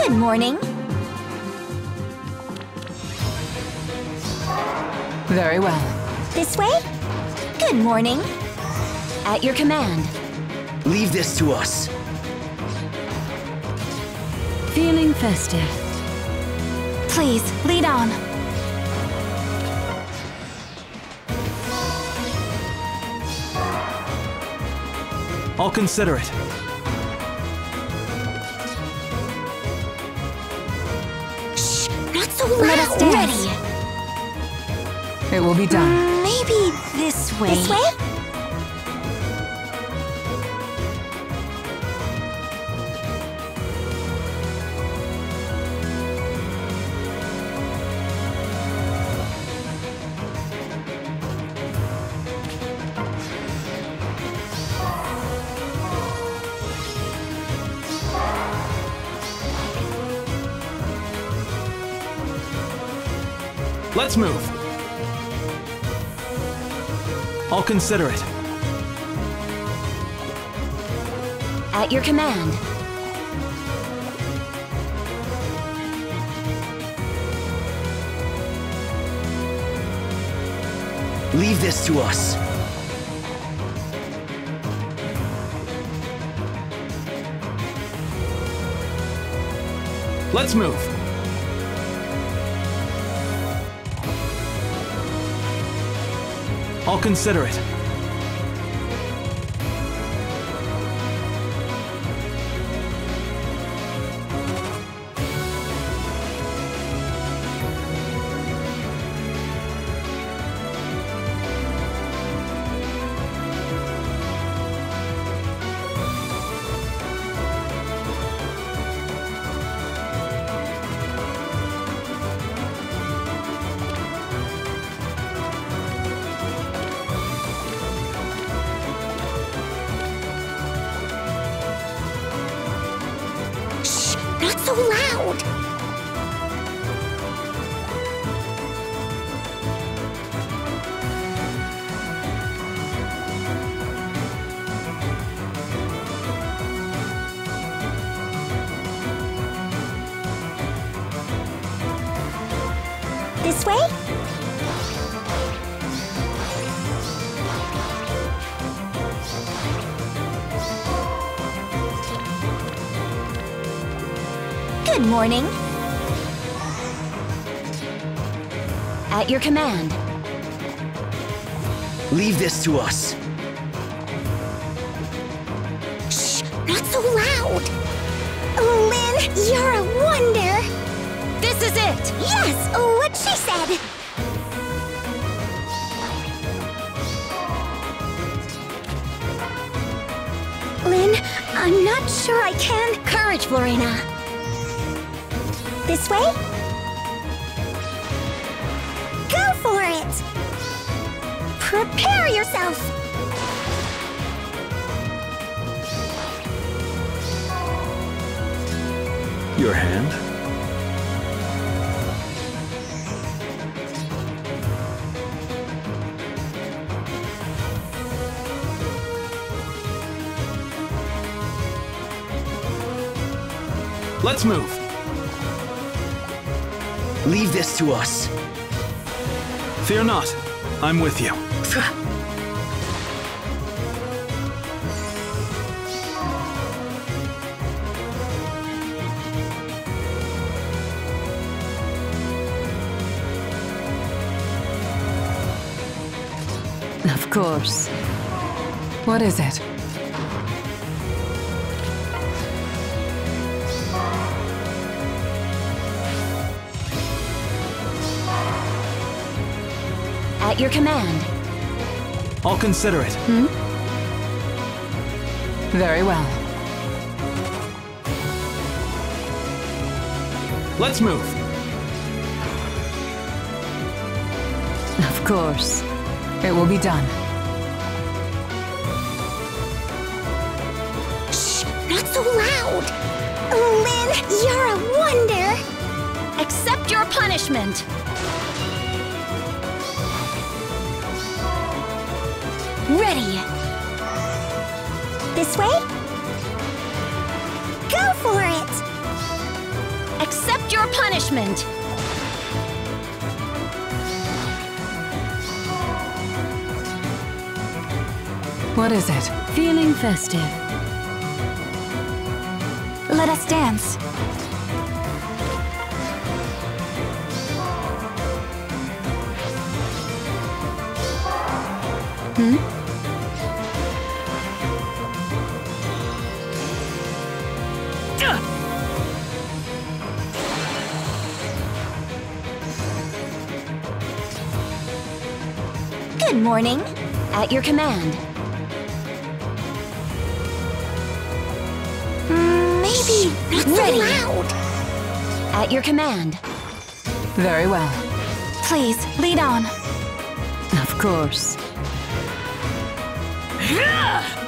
Good morning. Very well. This way? Good morning. At your command. Leave this to us. Feeling festive. Please, lead on. I'll consider it. Shh, not so loud. Let us dance. Ready. It will be done. Maybe this way. This way? Let's move. I'll consider it. At your command. Leave this to us. Let's move. I'll consider it. Not so loud! This way? Good morning. At your command. Leave this to us. Shh, not so loud. Lynn, you're a wonder. This is it. Yes, what she said. Lynn, I'm not sure I can. Courage, Florina. This way? Go for it! Prepare yourself! Your hand? Let's move. Leave this to us. Fear not. I'm with you. Of course. What is it? At your command. I'll consider it. Very well. Let's move. Of course. It will be done. Shh, not so loud. Lynn, you're a wonder. Accept your punishment. Ready. This way? Go for it! Accept your punishment! What is it? Feeling festive. Let us dance. Good morning. At your command. Maybe not so loud. At your command. Very well. Please, lead on. Of course.